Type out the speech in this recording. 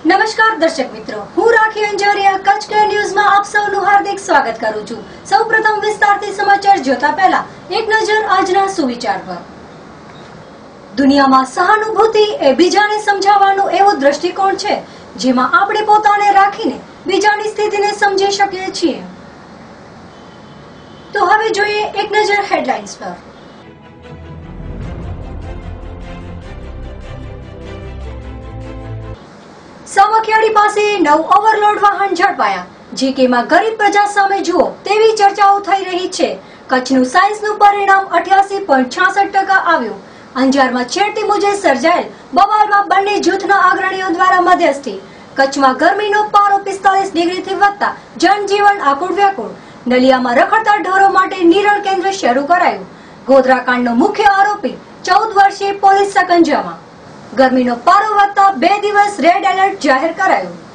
નમસ્કાર દર્શક મિત્રો, હું રાખી અંજારિયા કચ્છ કેર ન્યૂઝમાં આપ સૌનું હાર્દિક સ્વાગત કરું છું। સૌપ્રથમ વિસ્તારથી સમાચાર જોતા પહેલા એક નજર આજના સુવિચાર પર। દુનિયામાં સહાનુભૂતિ એ બીજાને સમજાવવાનો એવો દ્રષ્ટિકોણ છે જેમાં આપણે પોતાને રાખીને બીજાની સ્થિતિને સમજી શકીએ છીએ। તો હવે જોઈએ એક નજર હેડલાઇન્સ પર। સામખિયાળી પાસે 9 ઓવરલોડ વાહન ઝડપાયા। જીકેમાં ગરીબ પ્રજા સામે જુઓ તેવી ચર્ચાઓ થઈ રહી છે। કચ્છનું સાયન્સનું પરિણામ 88.66% આવ્યું। અંજારમાં છેડતી મુજબ સર્જાયેલ બવાલમાં બંને જૂથના અગ્રણીઓ દ્વારા મધ્યસ્થી। કચ્છમાં ગરમીનો પારો 45 ડિગ્રીથી વધતા જનજીવન આકુળ વ્યાકુળ। નલિયામાં રખડતા ઢોરો માટે નિરણ કેન્દ્ર શરૂ કરાયું। ગોધરાકાંડનો મુખ્ય આરોપી 14 વર્ષીય પોલીસ સકંજામાં। ગરમીનો પારો વધતા 2 દિવસ રેડ એલર્ટ જાહેર કરાયું।